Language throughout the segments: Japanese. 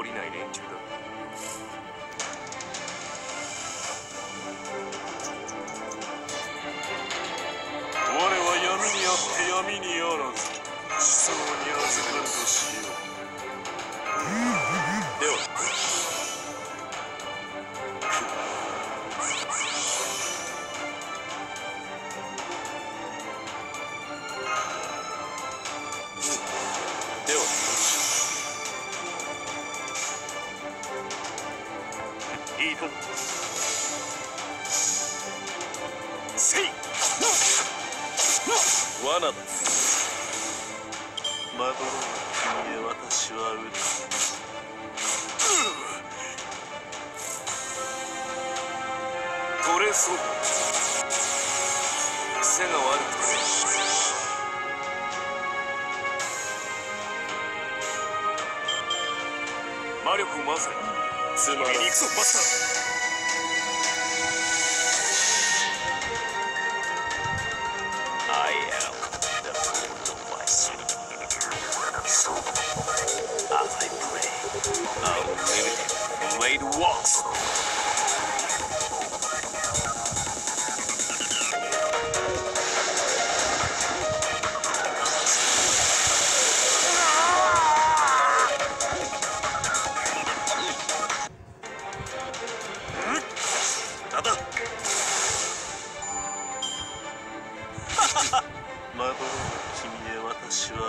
りない連中だ。我は闇にあって闇にあらず、思想に預かるとしよう。ではいいか。せい罠だ。まどろむ君へ私は撃つ。取れそう。癖が悪くて魔力を回せ。つまらん。行くぞマスター。まどろむ君へ私は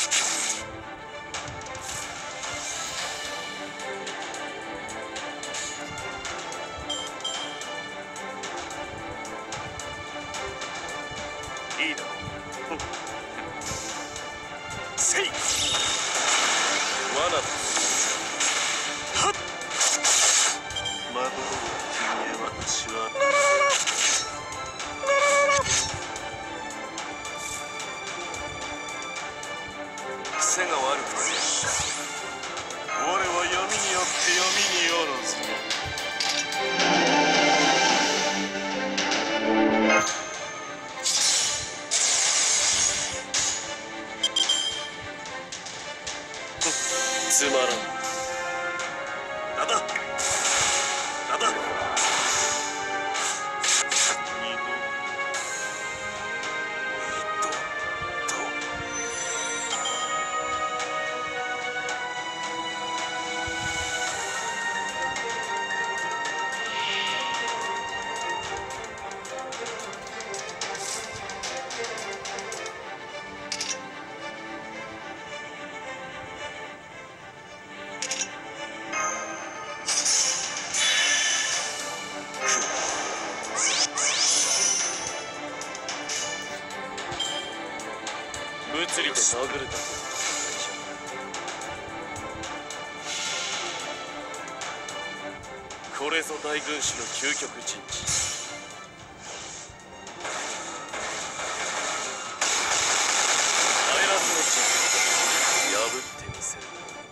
いいだろう。せい罠だ。はっまどろむ君へ私は癖が悪くて我は闇にあって闇にあらず。つまらん。なんだなんだ。物理で殴るだけ。これぞ大軍師の究極陣地。帰らずの地破ってみせる。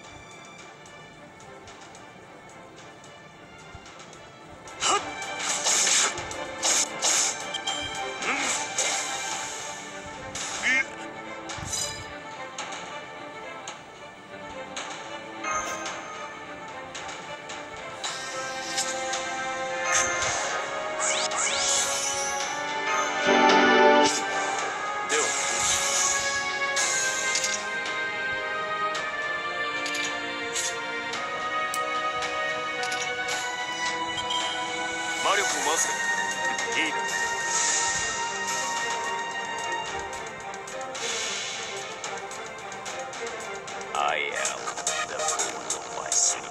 魔力を回せ。いいか。I am the lord of my sleep.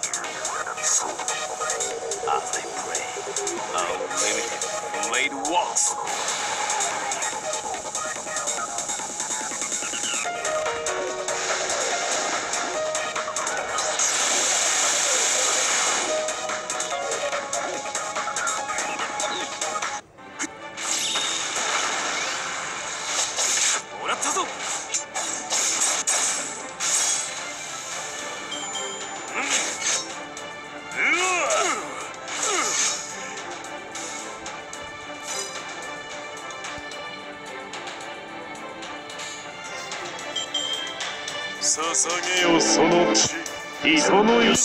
As I pray, unlimited blade walks. もらったぞ。捧げよその血。 いいその命。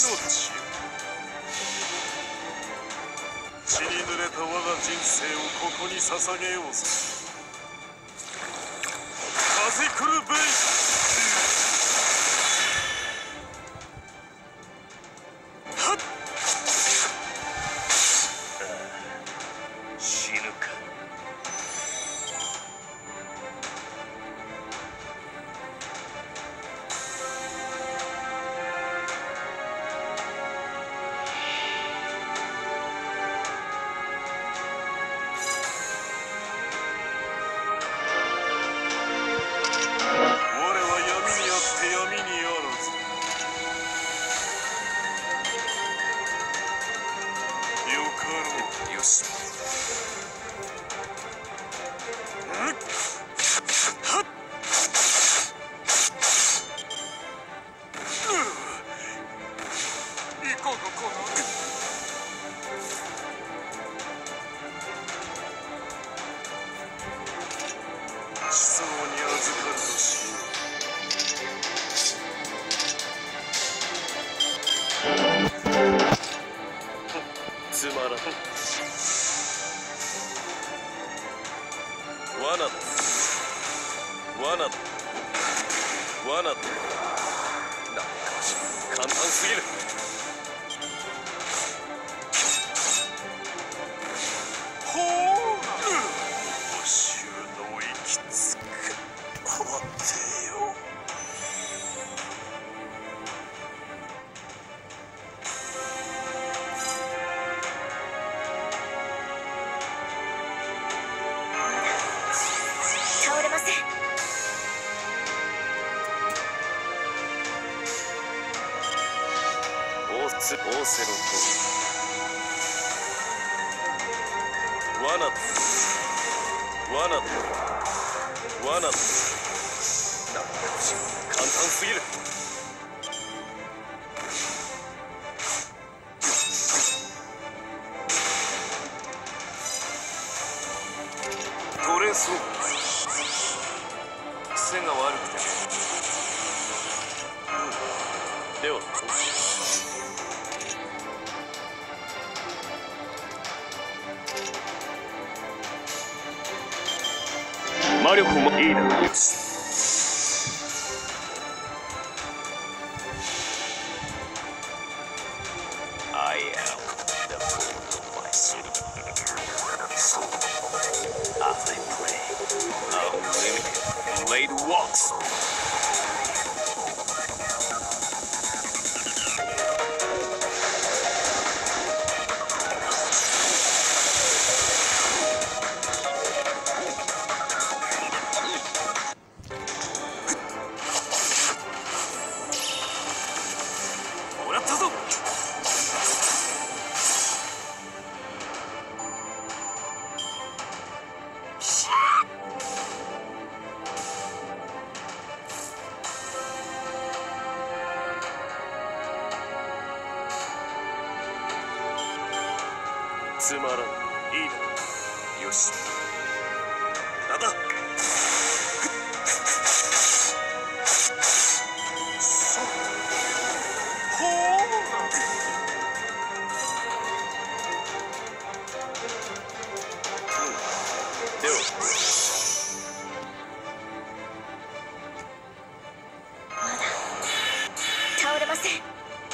血に濡れた我が人生をここに捧げようぞ。風来るベイはっ、死ぬか。つまらん。罠だ。罠だ。罠だ。簡単すぎる。ほう。衆の息つく。この手よ。 倒れません。 仰せのと罠だ。罠だ。罠だ。簡単すぎる。取れそう。癖が悪くて。では魔力もいいな。 よし。I am the fool of my city. So, as I pray, unlimited blade walks. もらったぞ。つまらん。いいだ。よし。なんだ。そう。ほう。では。 まだ倒れません。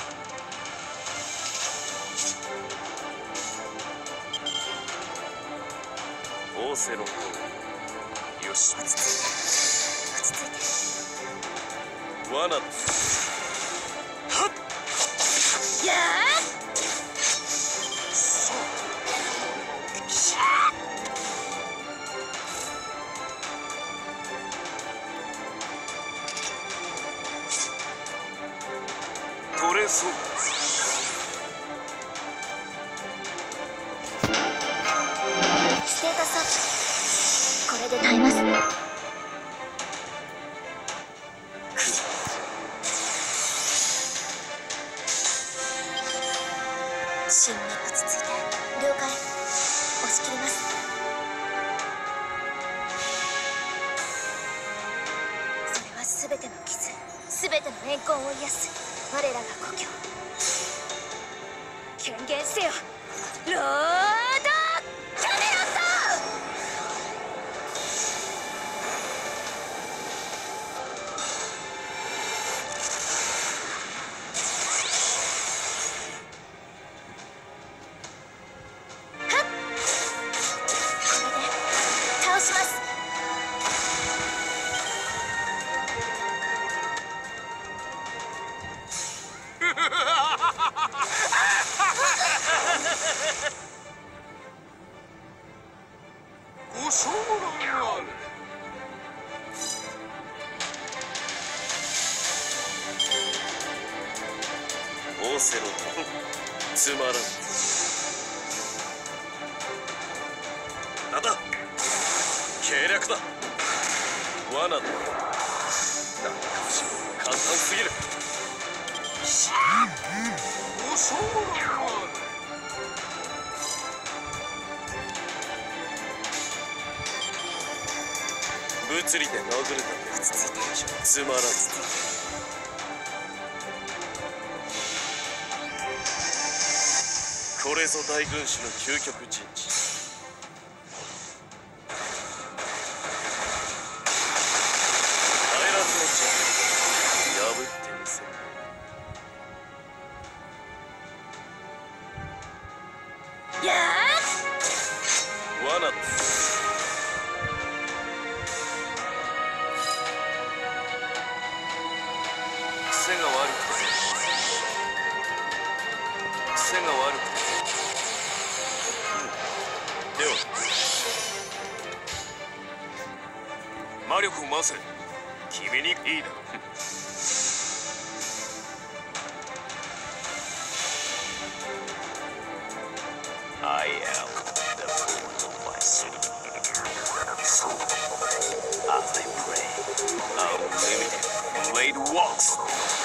仰せのとよし。 落ち着いて。 罠だ。はっ。 やー。 そう。取れそう。 ステータスアップ。これで耐えます。芯に落ち着いて。了解。押し切ります。それは全ての傷、全ての怨恨を癒す。 我らが故郷。権限せよロード・キャメロット。 ご承覧あれ。オセロットつまらん。なんだ計略だ。罠だ。なんか簡単すぎる。ご承覧あれ。物理で殴るだけつまらず。これぞ大軍師の究極陣地。帰らずの地破ってみせる。 や罠だ。癖が悪くてでは魔力を回せ。君にいいだろう。I am the lord of my soul. As I pray, unlimited blade walks.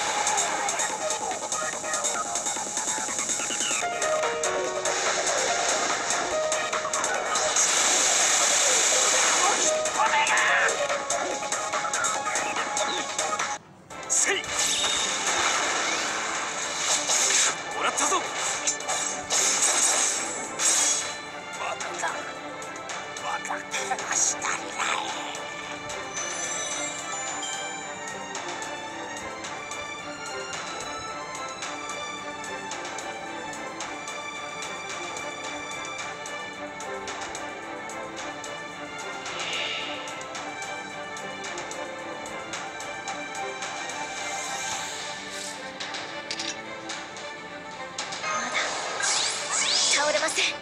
Say! もらったぞ。 倒れません。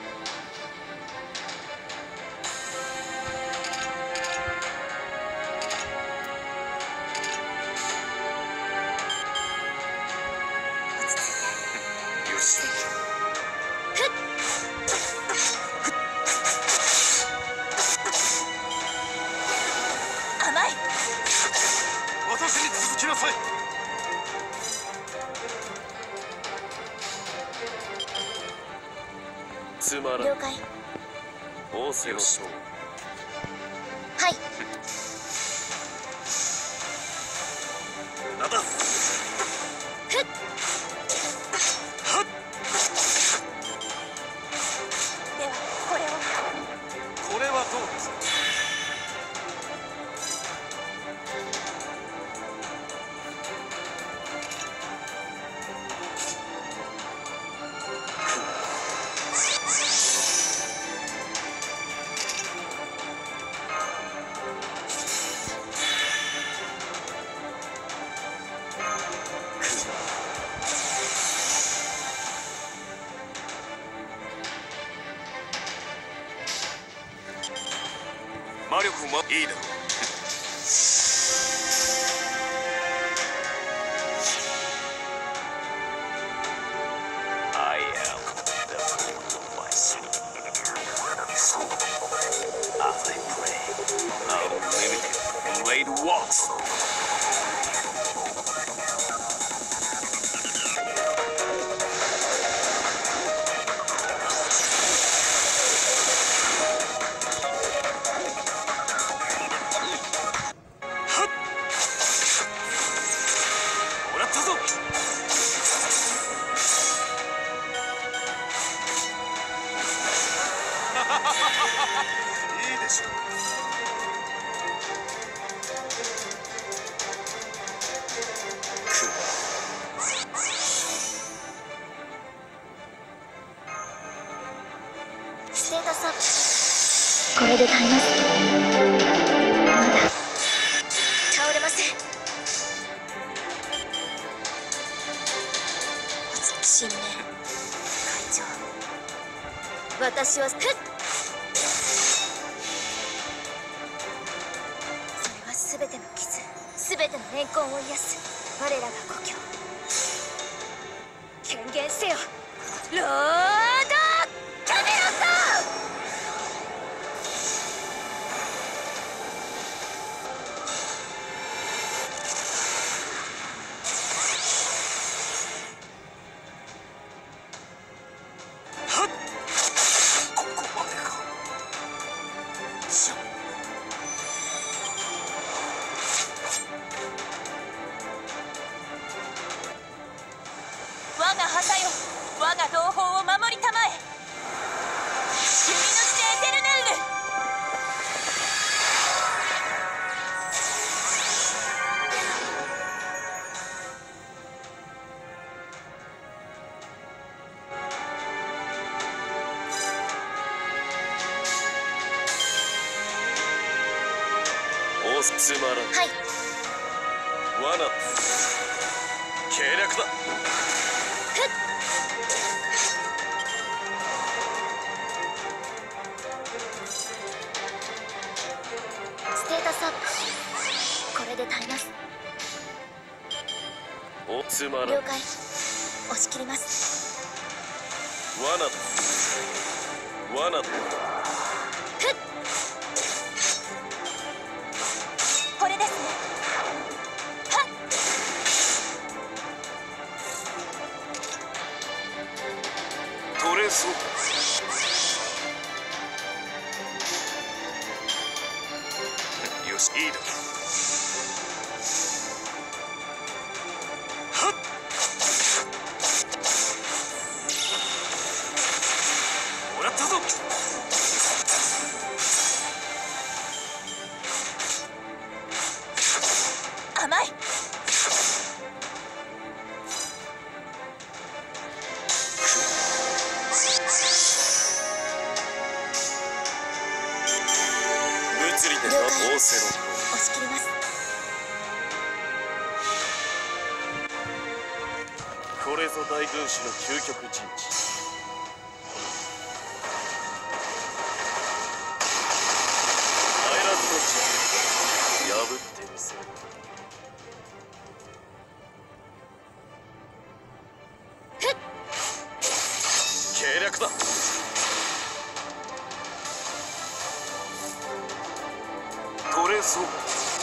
よし。 甘い。 私に続きなさい。つまらん。 了解。 仰せのとおり。 はい。 なんだ。 ではこれはどうです。魔力もいいだろう。I am the lord of my soul. As I pray, unlimited blade walks. しろ。 ステータスアップ。これで耐えます。まだ倒れません。新年会長、私はそれは全ての傷、全ての怨恨を癒す我らが故郷。権限せよロードキャメロット。 我が旗よ、我が同胞を守りたまえ。弓の血エテルネルヌ。 おつまらん。 はい。 罠計略だ。 ステータスアップ。これで耐えます。 おつまらん。 了解。押し切ります。 罠だ。 これですね。はっ。 取れそう。よし、いいだ。はっ。もらったぞ。 甘い。 物理で了解。 オセロ。 押し切ります。 これぞ大軍師の究極陣地。帰らずの地破ってみせる。計略だ。取れそう。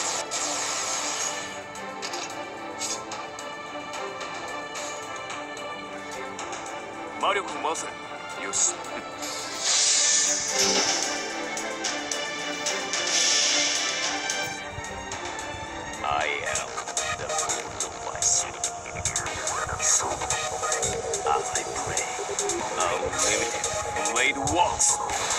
魔力を回せ。よし。I am the lord of my city. So, as I pray, unlimited blade walks.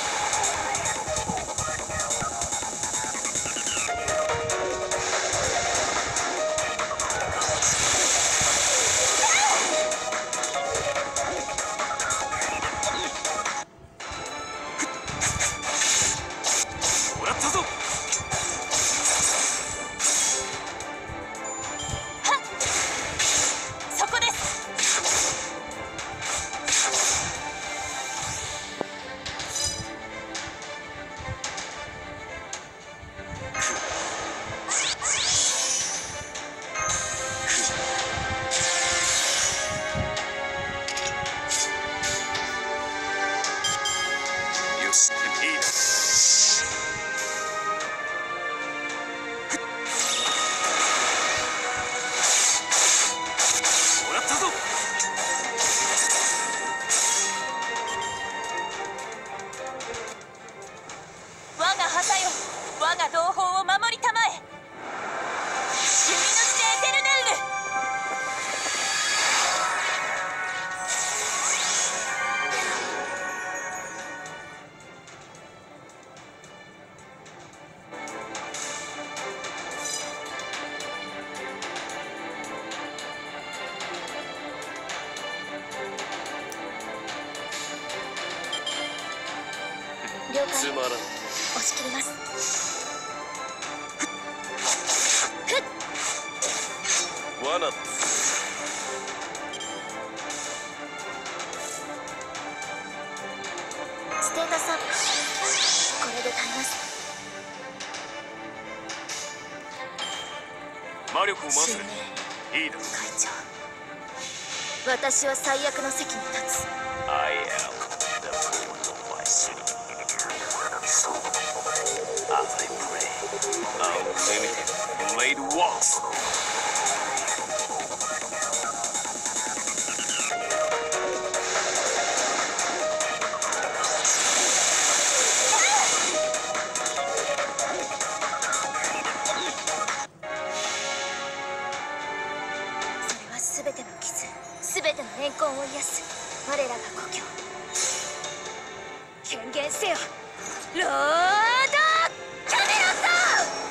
もらったぞ。 そこです。 了解。 つまらん。 押し切ります。 罠。 ステータスアップ。これで耐えます。 魔力を回せ。 襲名いいだろう。 会長、私は最悪の席に立つ。 I am the lord of my city. As I pray, unlimited blade walks. それは全ての傷、全ての怨恨を癒す我らが故郷。権限せよ、ロード・キャメロット。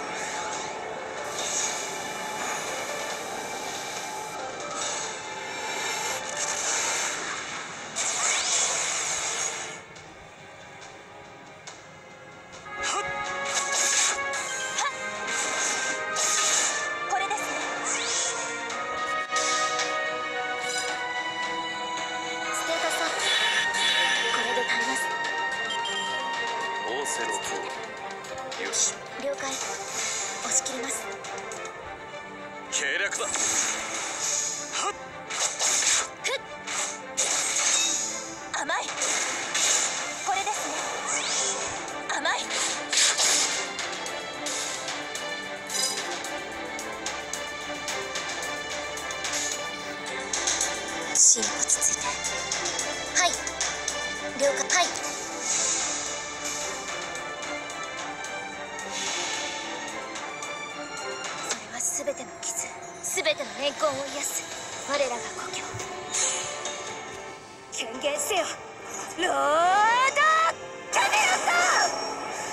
これですね。 ステータスアップ。これで耐えます。 仰せのとおり。よし。 了解。押し切ります。 計略だ。 甘い。これですね。甘い。 心落ち着いて。はい、了解。はい。それは全ての傷、全ての怨恨を癒す我らが故郷。権限せよ、ロード・キャメロット。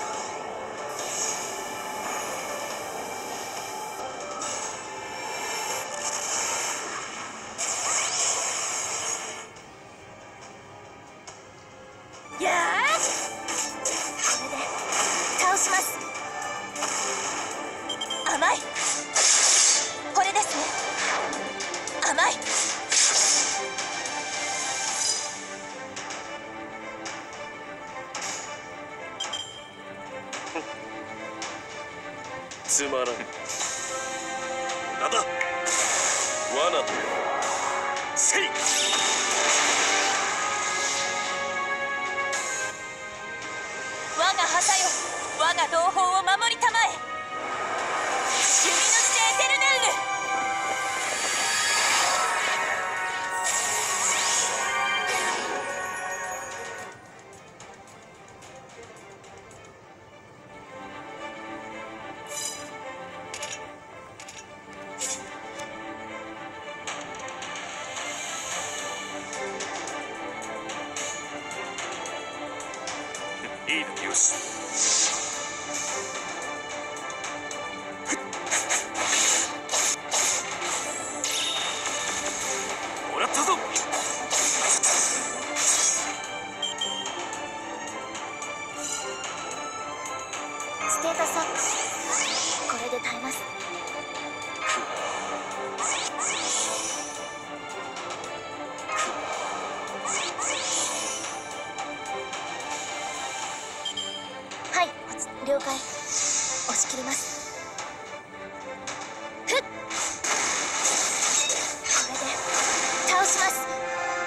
やーし、これで倒します。 甘い。これですね。甘い。 つまらん。なんだ。罠。せい。 我が旗よ、我が同胞を守りたまえ。弓の血エテルネルヌ。 いいだ。よし。もらったぞ。 ステータスアップ。これで耐えます。はい、了解。押し切ります。ふっ、これで倒します。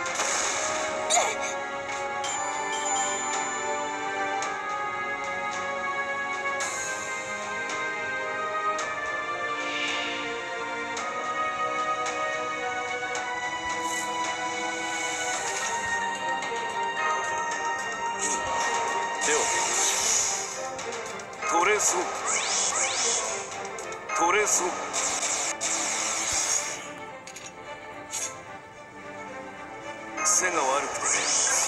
では取れそう。取れそう。癖が悪くてね。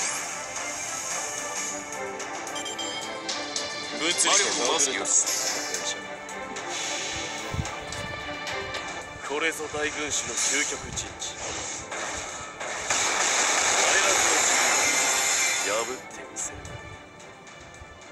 物理でマスよし。これぞ大軍師の究極陣地。我らの破ってみせる。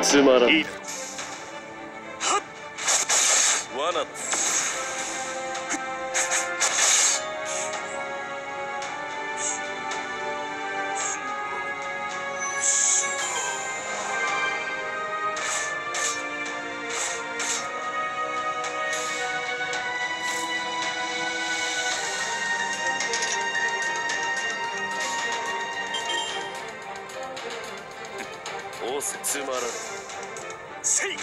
つまらん。 いいだろう。 罠だ。仰せつまらん。 せい。 計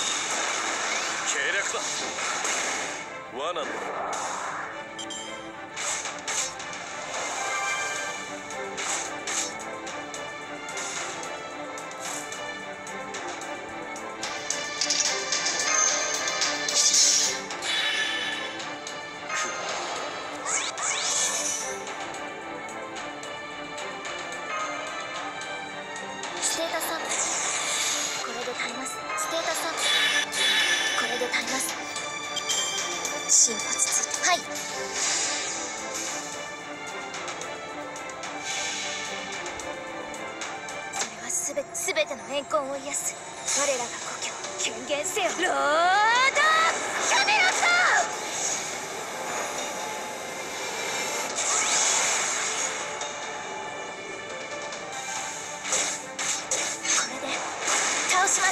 略だ。罠だ。 ステータスアップ。これで耐えます。ステータスアップ。これで耐えます。心落ち着いて。はい。それはすべての怨恨を癒す我らが故郷。権限せよロードキャメロット。倒します。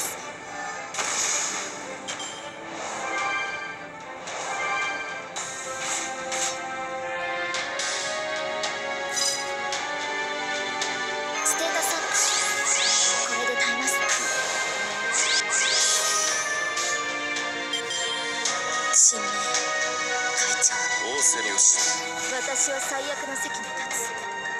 ステータスアップ。これで耐えます。新名会長。 仰せのし。 私は最悪の席に立つ。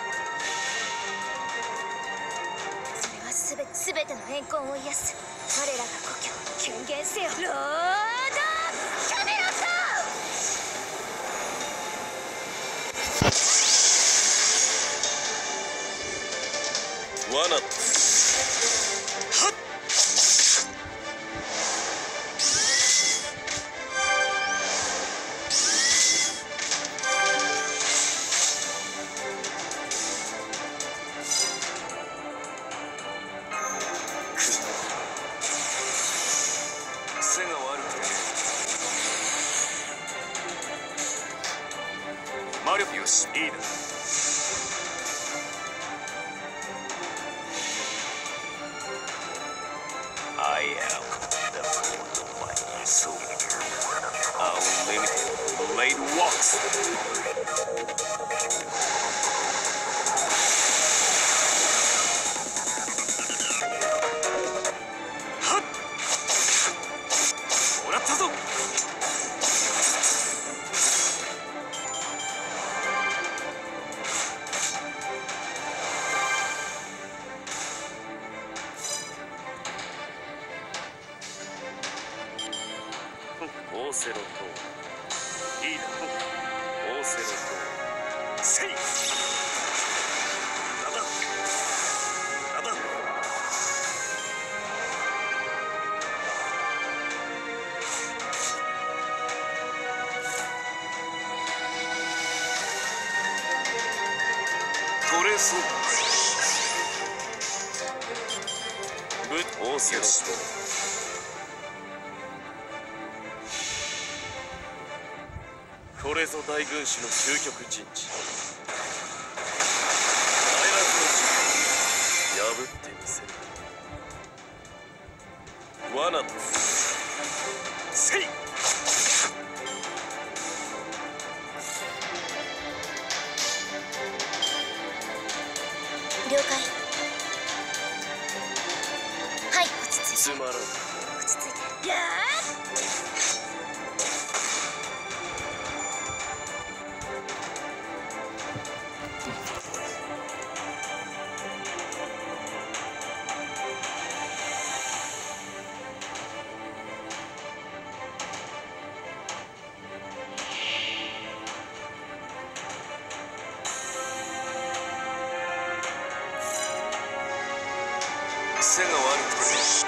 それはすべての怨恨を癒す我らが故郷。権限せよロードキャメロット。 罠だ。 癖が悪くて魔力よし。いいだ。I am the port of my soul. Unlimited blade walks. はっ。もらったぞ。 仰せのとおり。 いいだ。 仰せのとせい。 おり。なんだ。 取れそう。 仰せのとおり。これぞ大軍師の究極陣地。帰らずの地を破ってみせる。罠だ。 せい。 了解。はい、落ち着いて。 つまらん。 落ち着いて。や癖が悪くてス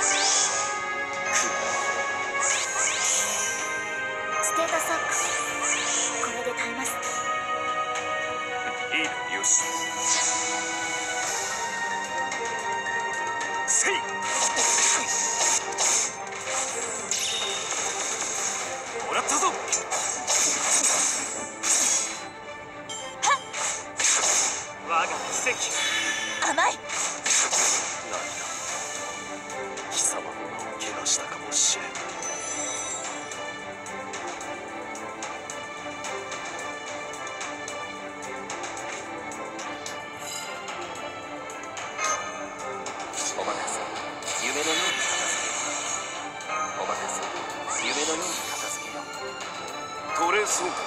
テータスアップ。これで耐えます。 いいだ。よし。せい。 奇跡。 甘い。 何だ、貴様の名を汚したかもしれん。 お任せ、夢のように片付けよう。お任せ、夢のように片付けよう。 トレースオート。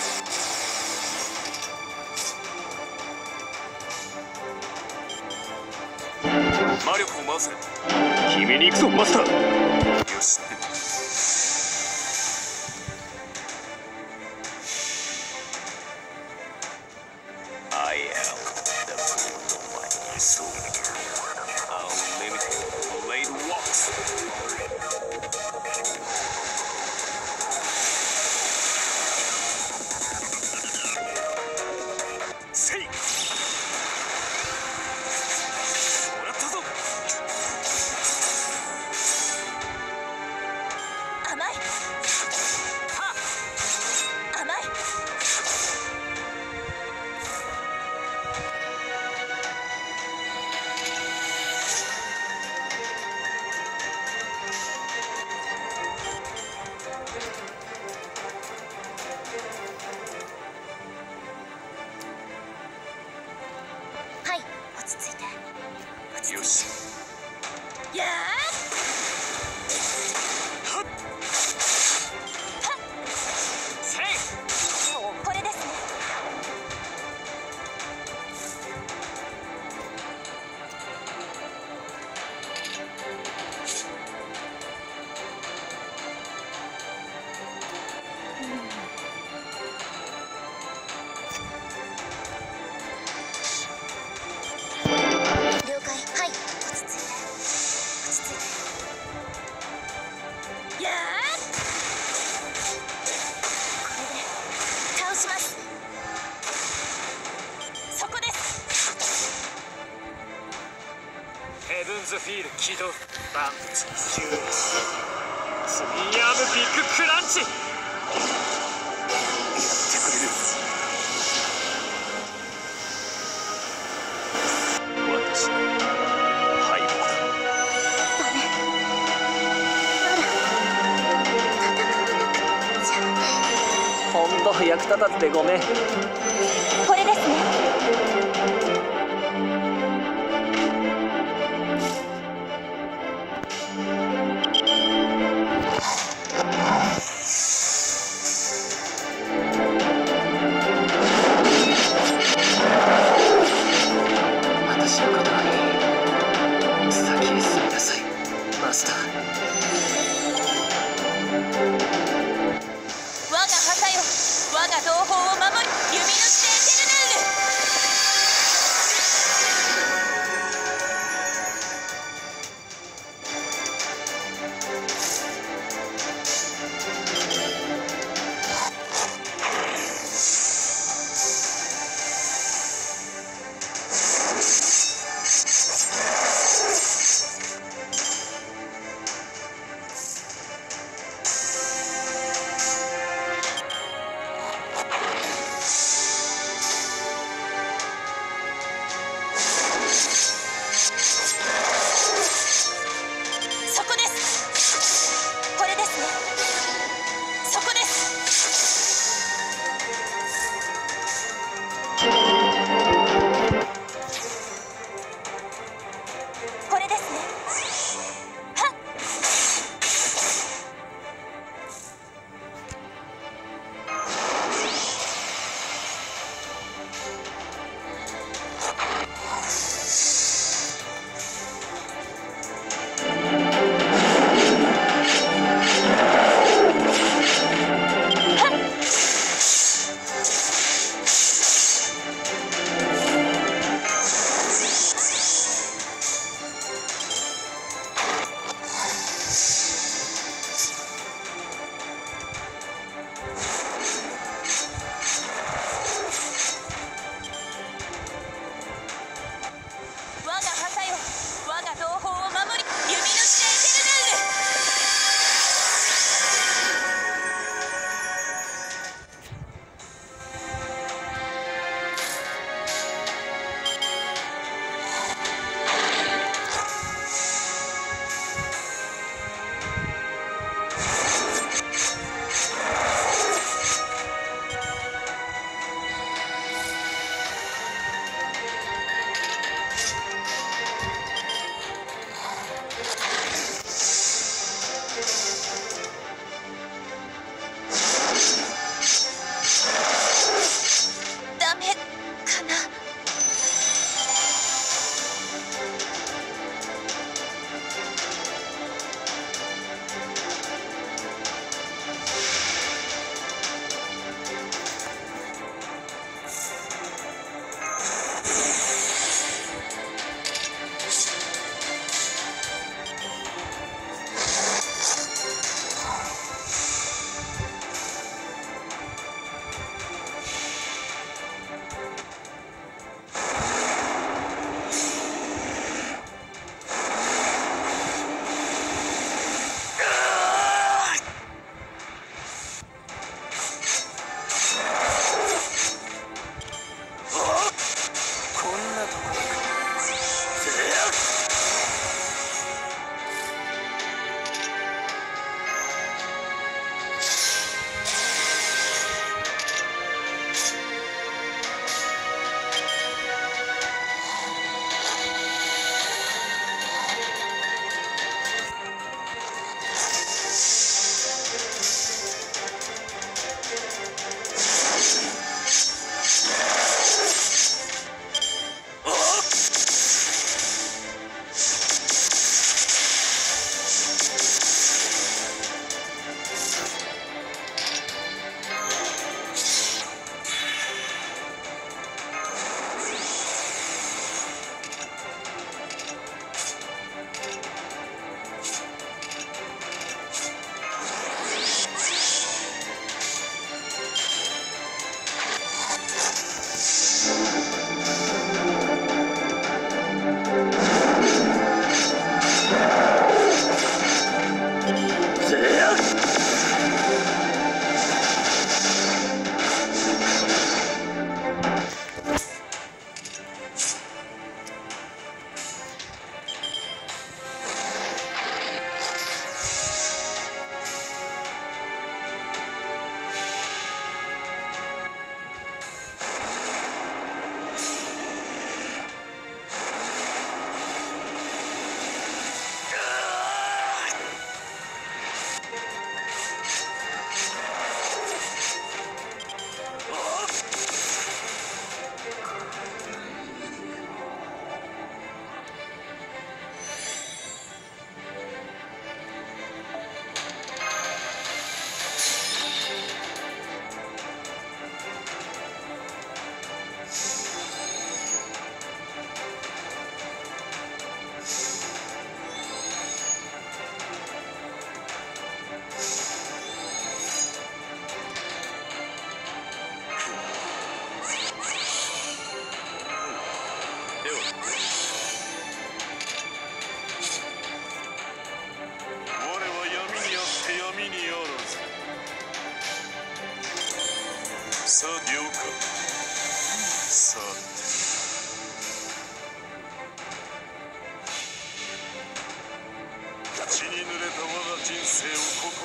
魔力を回せ。 決めに行くぞマスター。 よし。 I am the Prison Tower Unlimited blade walks. Say. もらったぞ。 甘い。 はっ。 甘い。 はい、落ち着いて。落ち着いて。 よし。 やはっ。せい。 ーもうこれですね。 了解。はい、落ち着いて。落ち着いて。 やこれで倒します。 ーそこです。 ヘブンズフィール起動。バンプツ11。ツインアームビッグクランチ。 やってくれる。私の敗北だ。 ダメ。まだ戦わなくちゃ。 ほんと役立たずでごめん。 これですね。 私のことはいい。先に進みなさいマスター。 我が旗よ、我が同胞を守り、弓の指定エテルヌール。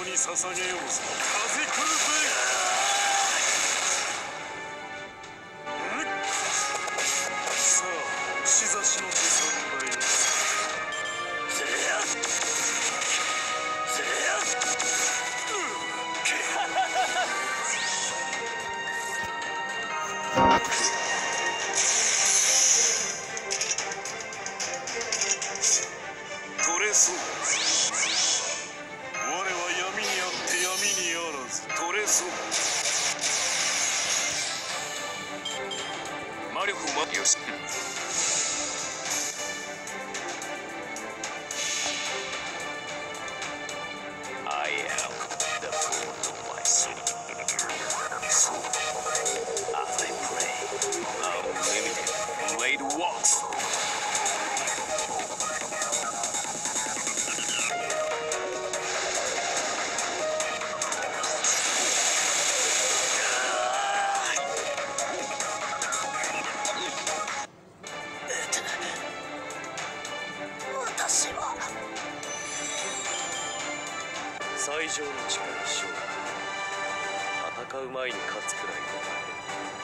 に捧げようぜ。風来るぜ。さあ、串刺しの手さんだよ。取れそう。我は闇にあって闇にあらず。取れそう。魔力をよし。I am the fool to my city. So, as I pray, unlimited blade walks. 最上の力勝負。戦う前に勝つくらいの